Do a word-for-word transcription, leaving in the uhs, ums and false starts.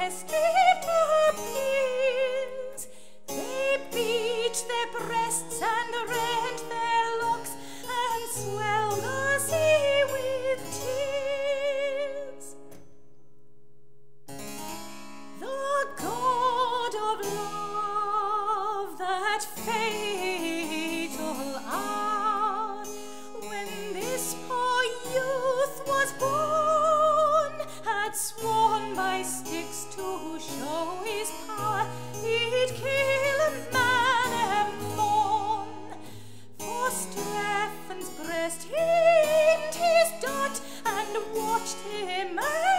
they stripped her pins. They beat their breasts and rent their locks and swelled the sea with tears. The god of love, that fatal hour, when this poor youth was born, had sworn by Styx to show his power, he'd kill a man and morn. For Strephon's breast he aimed his dart and watched him